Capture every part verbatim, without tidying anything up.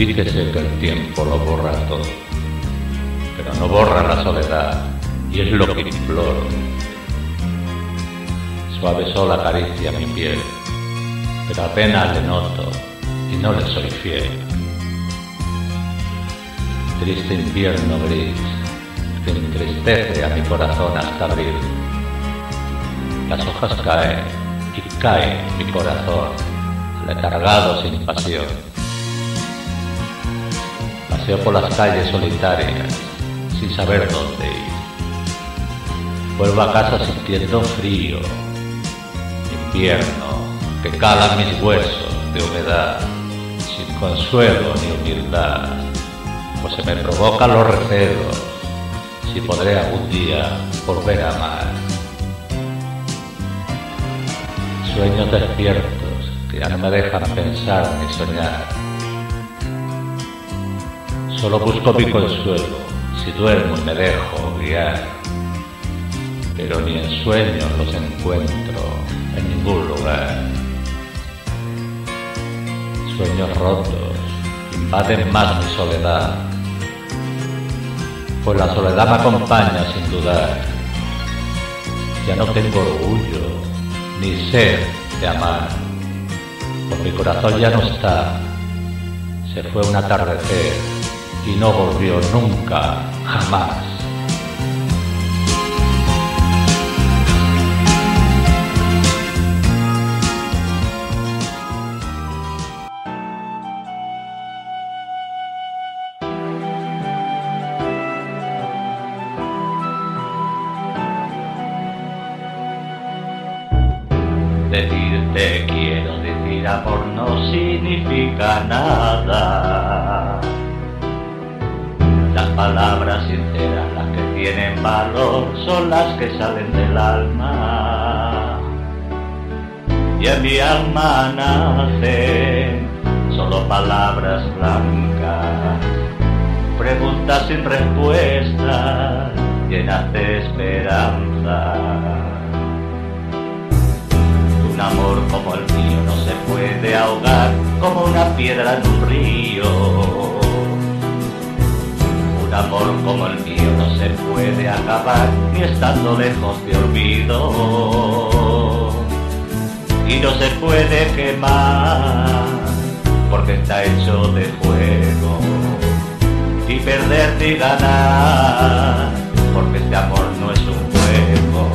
Sí que sé que el tiempo lo borra todo, pero no borra la soledad, y es lo que imploro. Suave sol acaricia mi piel, pero apenas le noto y no le soy fiel. Triste invierno gris que entristece a mi corazón hasta abril. Las hojas caen y cae mi corazón, letargado sin pasión. Paseo por las calles solitarias sin saber dónde ir. Vuelvo a casa sintiendo frío, invierno que cala mis huesos de humedad, sin consuelo ni humildad, pues se me provocan los recelos si podré algún día volver a amar. Sueños despiertos que ya no me dejan pensar ni soñar. Solo busco mi consuelo si duermo y me dejo guiar, pero ni en sueños los encuentro en ningún lugar. Sueños rotos invaden más mi soledad, pues la soledad me acompaña sin dudar. Ya no tengo orgullo ni sed de amar, pues mi corazón ya no está. Se fue un atardecer y no volvió nunca, jamás. Decirte quiero decir amor no significa nada. Las palabras sinceras, las que tienen valor, son las que salen del alma. Y en mi alma nacen solo palabras blancas, preguntas sin respuestas, llenas de esperanza. Un amor como el mío no se puede ahogar como una piedra en un río. Un amor como el mío no se puede acabar ni estando lejos de olvido. Y no se puede quemar porque está hecho de fuego. Y perder ni ganar porque este amor no es un juego.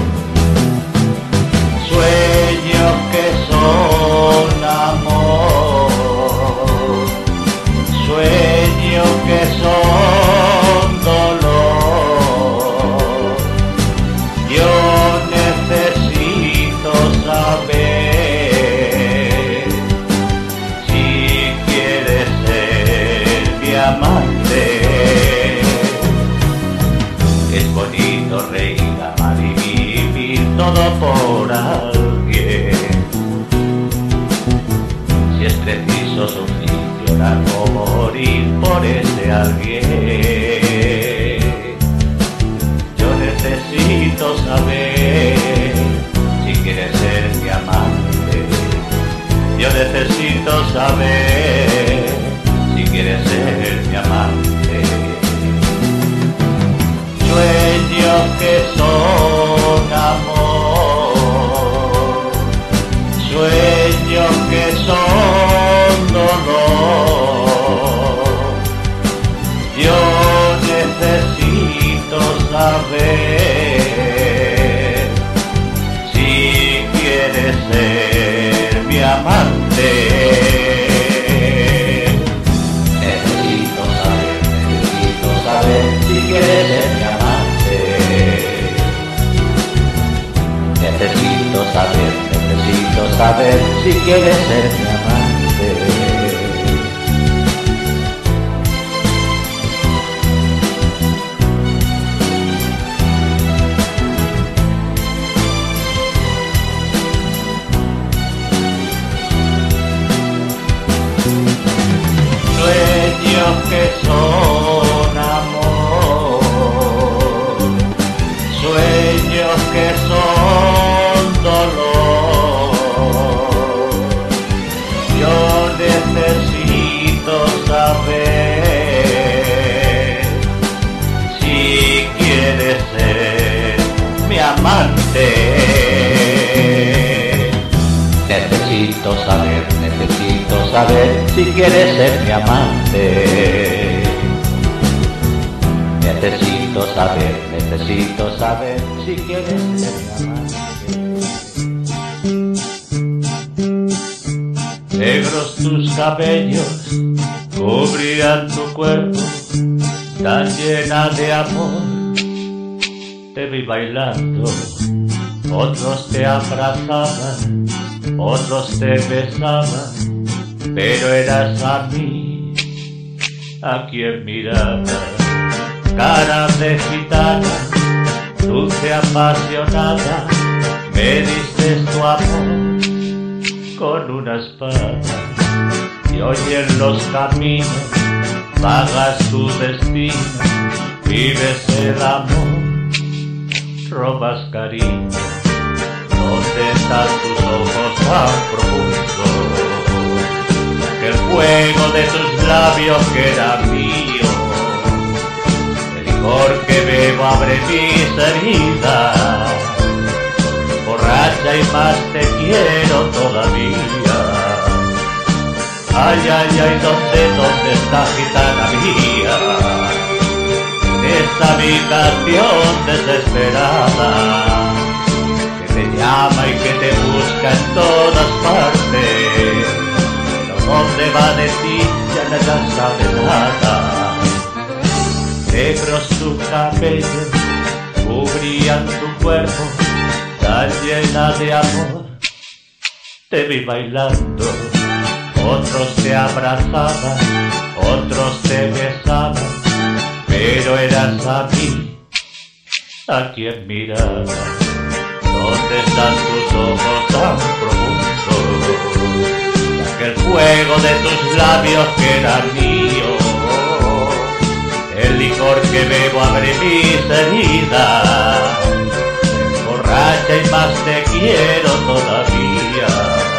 Sueños que son amor, sueños que son dolor. Yo necesito saber si quieres ser mi amante. Es bonito reír, amar y vivir todo por alguien. Si es preciso sufrir, llorar o morir por ese alguien. Yo necesito saber si quieres ser mi amante. Yo necesito saber si quieres ser mi amante. Sueños que son amor, sueños que son dolor. Yo necesito saber si quieres ser mi amante. Necesito saber, necesito saber si quieres ser mi amante. Necesito saber, necesito saber si quieres ser mi amante. Sueños que son amor, sueños que son dolor. saber si quieres ser mi amante. Necesito saber, necesito saber si quieres ser mi amante. Negros tus cabellos cubrían tu cuerpo, tan llena de amor. Te vi bailando, otros te abrazaban, otros te besaban, pero eras a mí a quien mirabas. Cara de gitana, dulce apasionada, me diste tu amor con una espada. Y hoy en los caminos pagas tu destino, vives el amor, robas cariño. ¿Dónde están tus ojos tan profundos? Que el fuego de tus labios que era mío. El licor que bebo abre mis heridas. Borracha y más te quiero todavía. Ay, ay, ay, ¿dónde, dónde está gitana mía? Esta mi canción desesperada, que te llama y que te busca en todas partes. Pero dónde va de ti ya no sabe nada. Negros tus cabellos cubrían tu cuerpo, tan llena de amor. Te vi bailando, otros te abrazaban, otros te besaban, pero eras a mí a quien miraba. ¿Dónde están tus ojos tan profundos? Aquel fuego de tus labios que era mío. El licor que bebo abre mis heridas. Borracha y más te quiero todavía.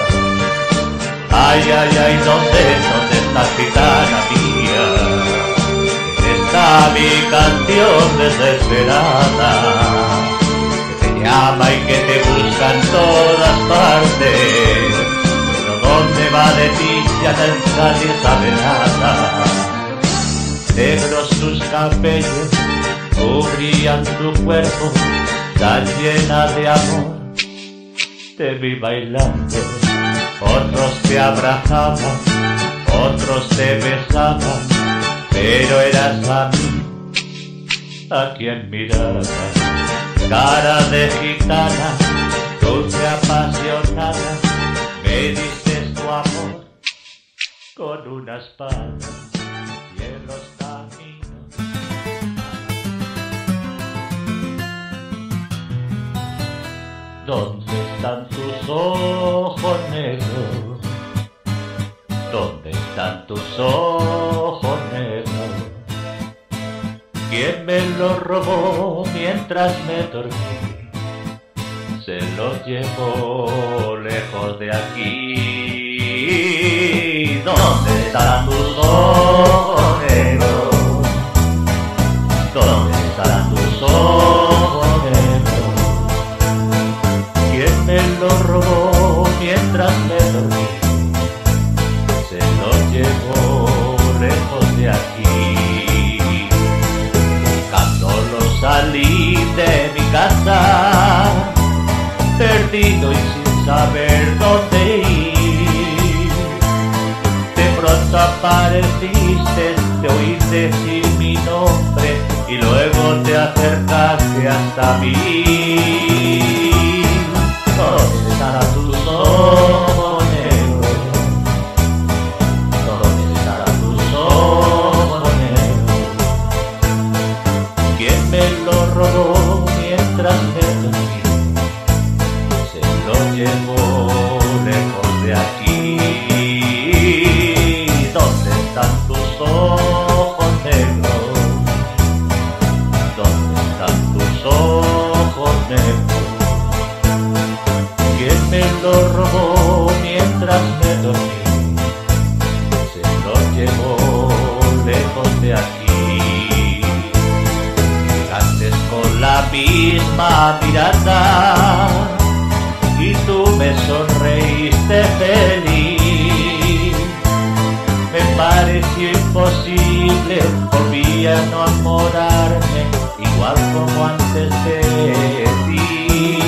Ay, ay, ay, ¿dónde, dónde estás gitana mía? Está mi canción desesperada, que te llama y que te busca en todas partes. Pero dónde va de ti ya nadie sabe nada. Negros tus cabellos cubrían tu cuerpo, tan llena de amor. Te vi bailando, otros te abrazaban, otros te besaban, pero eras a mí a quien miraba. Cara de gitana, dulce apasionada, me diste tu amor con una espada y en los caminos. ¿Dónde están tus ojos negros? ¿Dónde están tus ojos negros? ¿Quién me los robó mientras me dormí? Se los llevó lejos de aquí. ¿Dónde están tus ojos negros? ¿Dónde están tus ojos negros? ¿Quién me los robó mientras me dormí? Se los llevó lejos de aquí. Buscándolos salí de mi casa, perdido y sin saber dónde ir. De pronto apareciste, te oí decir mi nombre y luego te acercaste hasta mí. ¿Dónde estarán tus ojos negros? ¿Dónde estarán tus ojos negros? ¿Quién me lo robó mientras me dormí? Se lo llevó lejos de aquí. ¿Dónde están tus ojos negros? ¿Dónde están tus ojos negros? ¿Quién me lo robó mientras me dormí? Se lo llevó lejos de aquí. Llegaste con la misma mirada y tú me sonreíste feliz. imposible, volví a no enamorarme igual como antes de ti.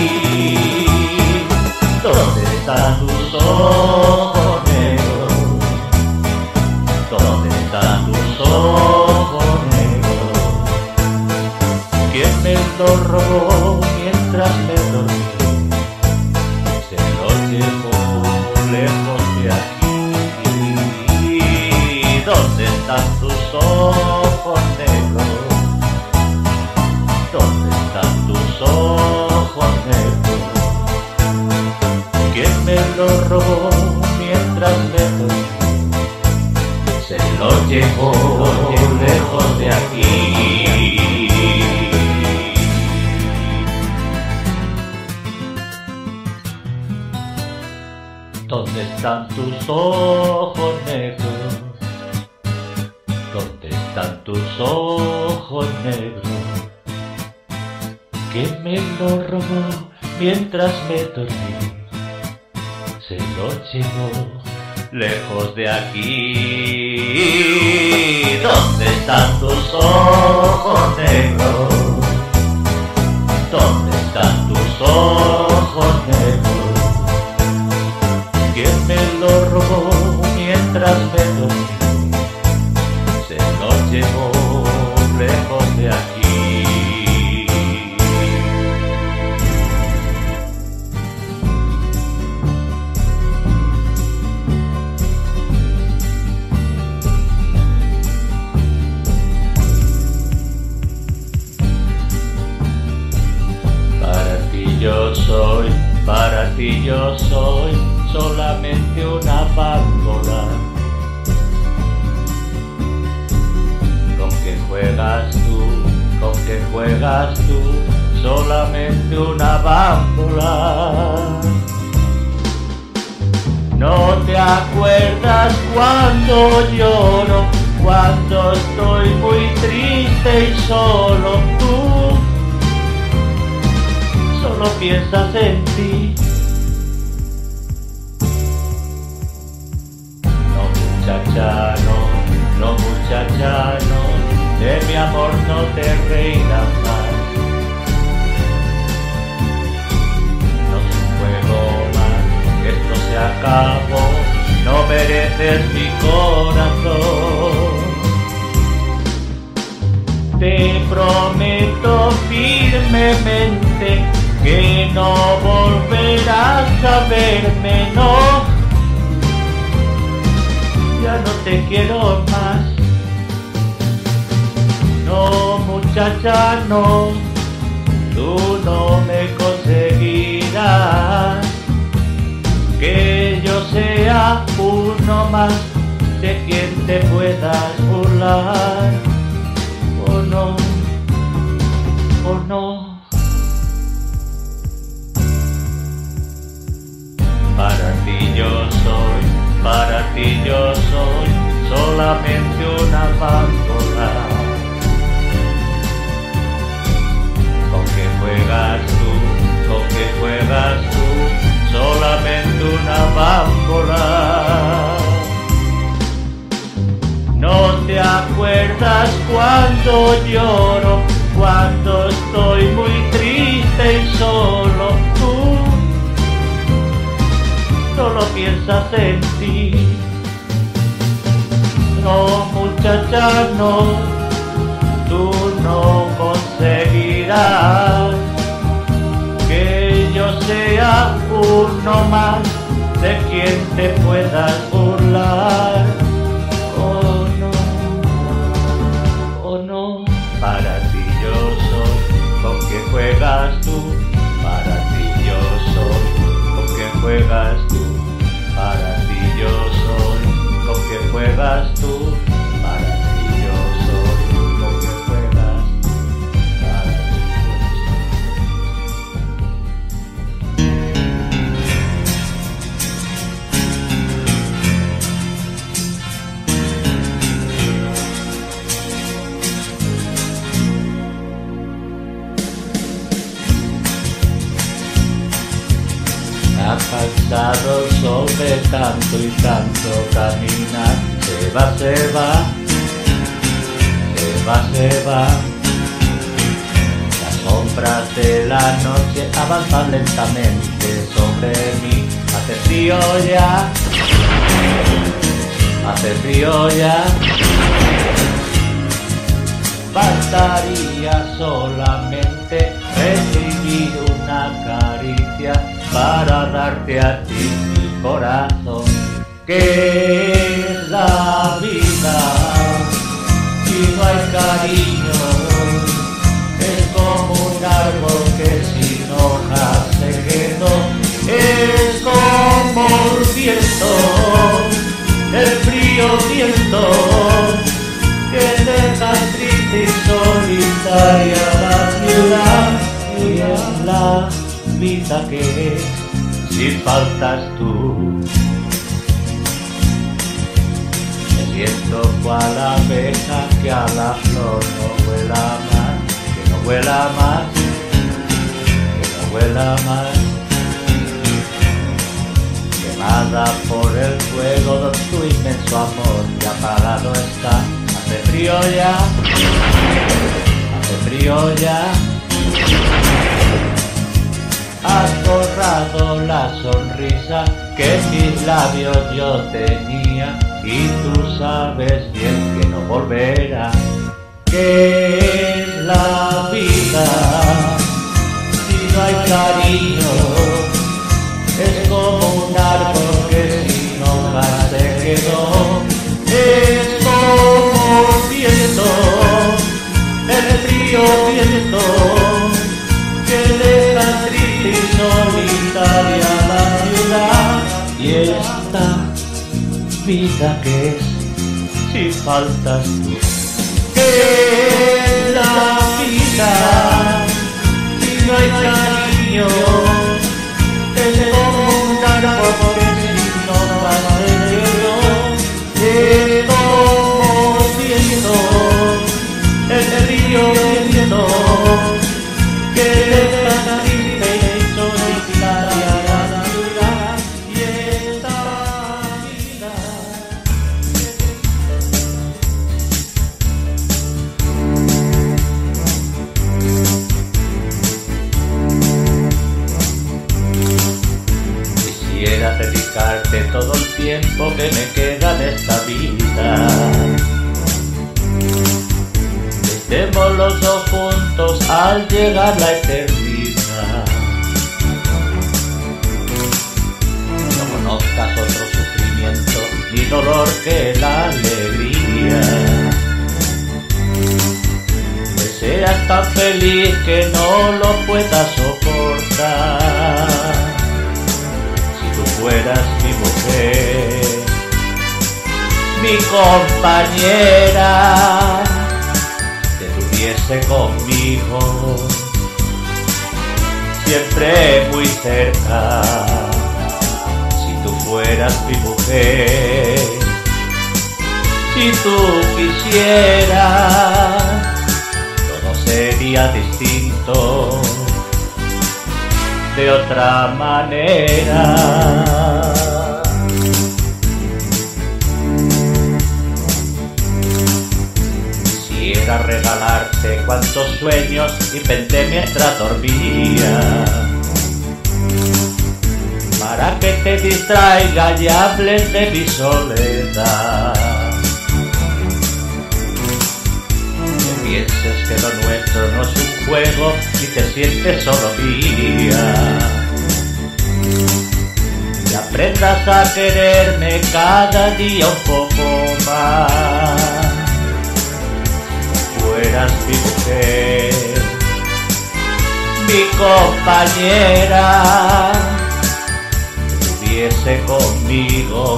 ¿Dónde están tus ojos negros? ¿Dónde están tus ojos negros? ¿Quién me lo robó mientras me dormí? Se lo llevó lejos de aquí. ¿Dónde están tus ojos negros? ¿Dónde están tus ojos negros? ¿Quién me lo robó mientras me dormí? Se lo llevó lejos de aquí. ¿Dónde están tus ojos negros? ¿Dónde están tus ojos negros? ¿Quién me lo robó mientras me dormí? Se lo llevó lejos de aquí. ¿Dónde están tus ojos negros? ¿Dónde están tus ojos negros? ¿Quién me lo robó mientras me dormí? Se lo llevó lejos de aquí. Para ti yo soy, para ti yo soy solamente una bámbola. ¿Con qué juegas tú? ¿Con qué juegas tú? Solamente una bámbola. ¿No te acuerdas cuando lloro? Cuando estoy muy triste y solo tú solo piensas en ti. Muchacha, no, no muchacha, no, de mi amor no te reirás más. No es un juego más, esto se acabó, no mereces mi corazón. Te prometo firmemente que no volverás a verme, no. Ya no te quiero más. No, muchacha, no, tú no me conseguirás que yo sea uno más de quien te puedas burlar. Oh no, oh no. Para ti yo soy, para ti yo soy solamente una bámbola. ¿Con qué juegas tú? ¿Con qué juegas tú? Solamente una bámbola. ¿No te acuerdas cuando lloro? Cuando estoy muy triste y solo tú solo piensas en ti. No, muchacha, no, tú no conseguirás que yo sea uno más de quien te puedas burlar. Oh no, oh no. Para ti yo soy, ¿con qué juegas tú? Para ti yo soy, ¿con qué juegas tú? Para ti yo soy, ¿con qué juegas tú? Para ti yo soy, ¿con qué juegas tú? Para ti Ha pasado el sol de tanto y tanto caminar, se va, se va, va, se va. Las sombras de la noche avanzan lentamente sobre mí. Hace frío ya, hace frío ya. Bastaría solamente recibir una caricia para darte a ti mi corazón. ¿Qué es la vida si no hay cariño? Es como un árbol que sin hojas se quedó. Es como el viento, el frío viento que deja triste y solitaria la ciudad. Y es la vida que es si faltas tú. Me siento cual abeja que a la flor no huela más, que no huela más, que no huela más. Quemada por el fuego de tu inmenso amor que apagado está. Hace frío ya, hace frío ya. Has borrado la sonrisa que en mis labios yo tenía y tú sabes bien que no volverá. ¿Qué es la vida si no hay cariño? Es como un árbol que sin hojas se quedó. Es como el viento, el frío viento que deja triste y solitaria la ciudad. Y esta vida que es si faltas tú. ¿Qué es la vida si no hay cariño? Es como un árbol que sin hojas se quedó. Es como el viento, el río viento que deja triste y solitaria la ciudad. Y esta vida quisiera dedicarte todo el tiempo que me queda de esta vida. Estemos los dos juntos al llegar la eternidad. No conozcas otro sufrimiento ni dolor que la alegría. Que seas tan feliz que no lo puedas soportar. Fueras mi mujer, mi compañera, que estuviese conmigo, siempre muy cerca. Si tú fueras mi mujer, si tú quisieras, todo sería distinto de otra manera. Quisiera regalarte cuantos sueños inventé mientras dormía, para que te distraiga y hables de mi soledad. Que pienses que lo nuestro no es un juego y te sientes solo mía. Y aprendas a quererme cada día un poco más. Si fueras mi mujer, mi compañera, que estuviese conmigo,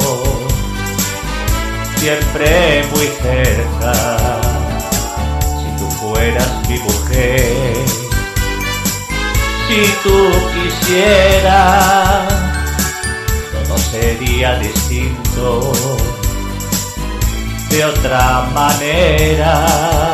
siempre muy cerca. Si tú fueras mi mujer, si tú quisieras, todo sería distinto de otra manera.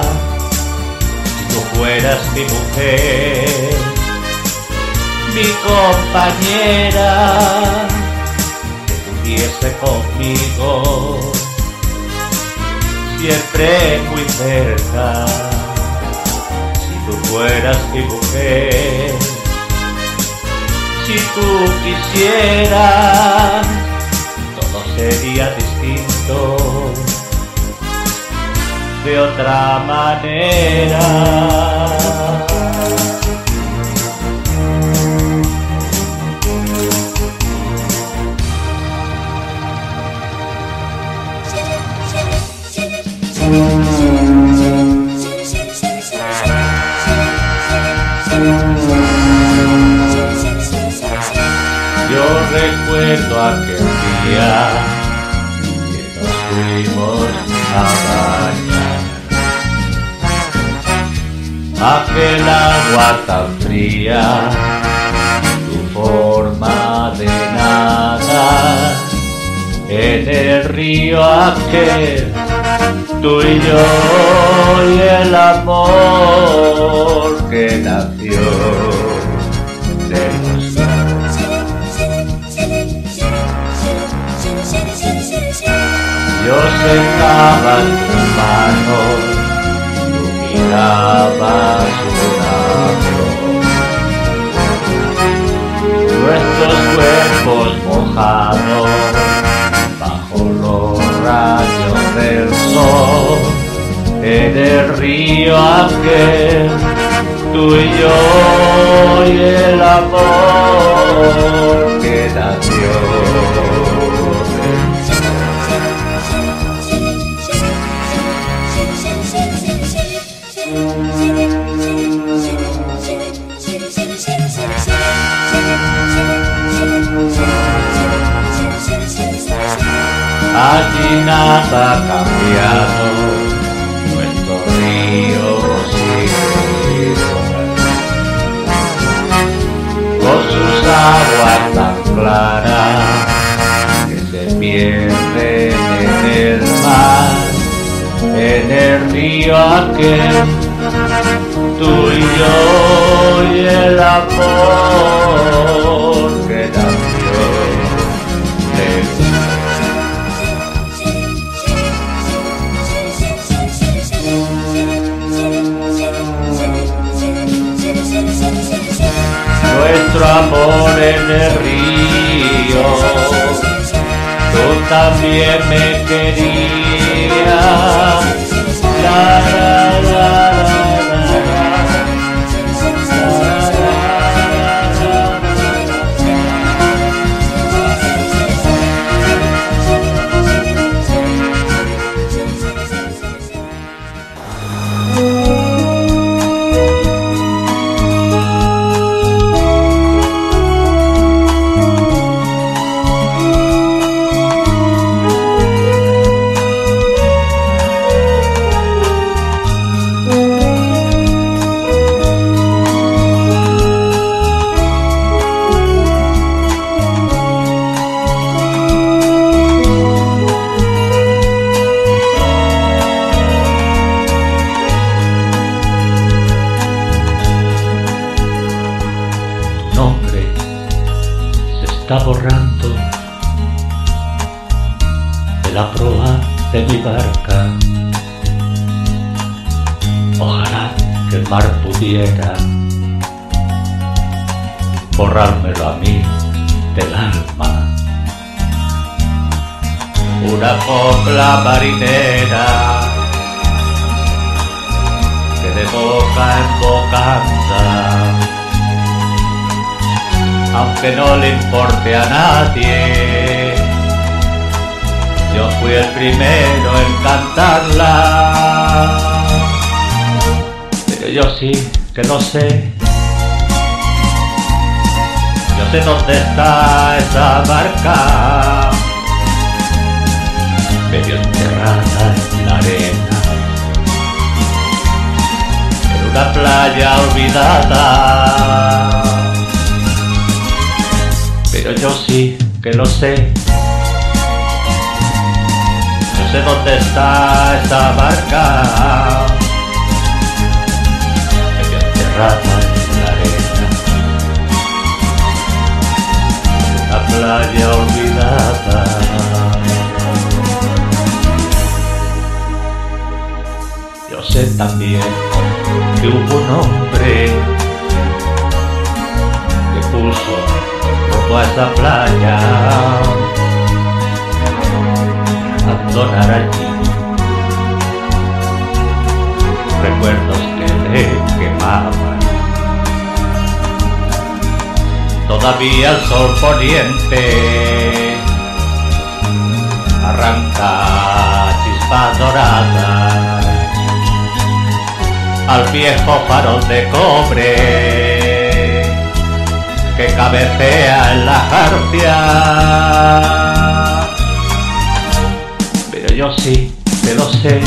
Si tú fueras mi mujer, mi compañera, que estuviese conmigo, siempre muy cerca. Si tú fueras mi mujer, si tú quisieras, todo sería distinto, de otra manera. Yo recuerdo aquel día que nos fuimos a bañar, aquel agua tan fría, tu forma de nadar en el río aquel, tú y yo y el amor que nació de los dos. Yo secaba tus manos, tú mirabas una flor, nuestros cuerpos mojados bajo los rayos del sol, en el río aquel, tú y yo y el amor que nació. Allí nada ha cambiado, nuestro río sigue con sus aguas tan claras que se pierden en el mar, en el río aquel, tú y yo y el amor que nació de nuestro amor en el río, tú también me querías. La, la, la, la, está borrando de la proa de mi barca. Ojalá que el mar pudiera borrármelo a mí del alma. Una copla marinera que de boca en boca anda, aunque no le importe a nadie, yo fui el primero en cantarla. Pero yo sí que lo sé, yo sé dónde está esa barca, medio enterrada en la arena, en una playa olvidada. Pero yo sí que lo sé, yo sé dónde está esa barca, medio enterrada en la arena, en una playa olvidada. sé también que hubo un hombre que puso rumbo a esa playa a donar allí recuerdos que le quemaban. Todavía el sol poniente arranca chispas doradas al viejo farol de cobre que cabecea en la jarcia. Pero yo sí que lo sé,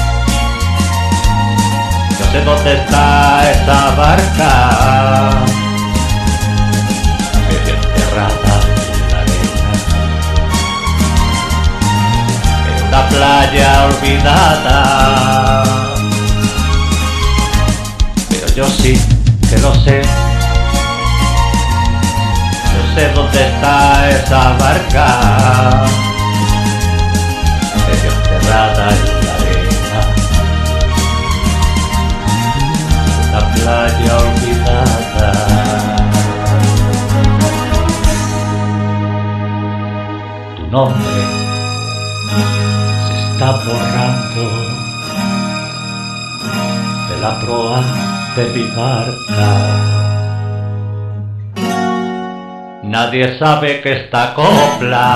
yo sé dónde está esa barca medio enterrada en la arena, en una playa olvidada. Pero yo sí que lo sé, yo sé dónde está esa barca medio enterrada en la arena, una playa olvidada. Tu nombre se está borrando de la proa de mi barca. Nadie sabe que esta copla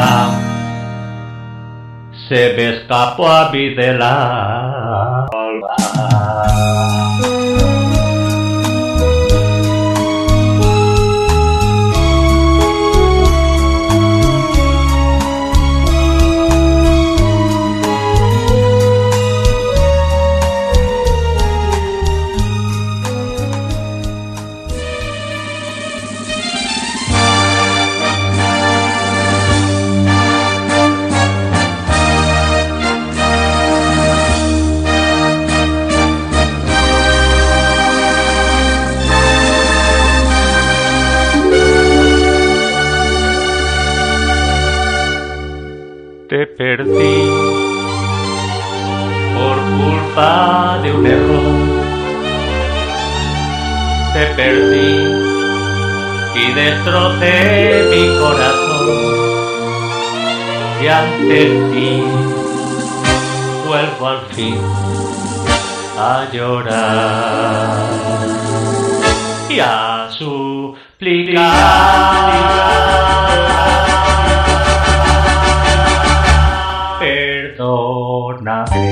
se me escapó a mí del alma. Te perdí por culpa de un error, te perdí y destrocé mi corazón, y ante ti vuelvo al fin a llorar y a suplicar. Perdóname,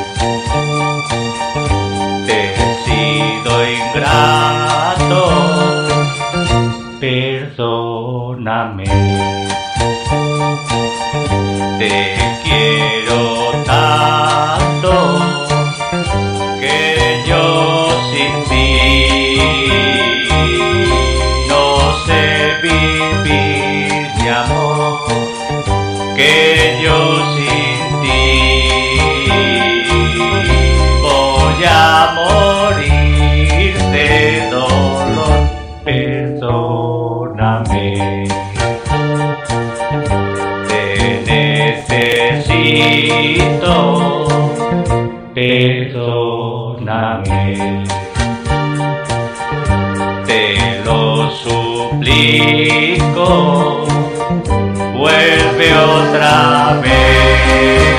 te he sido ingrato, perdóname, te quiero tanto que yo sin ti no sé vivir, mi amor, que yo sin ti voy a morir de dolor. Perdóname, te necesito, perdóname, te lo suplico, vuelve otra vez.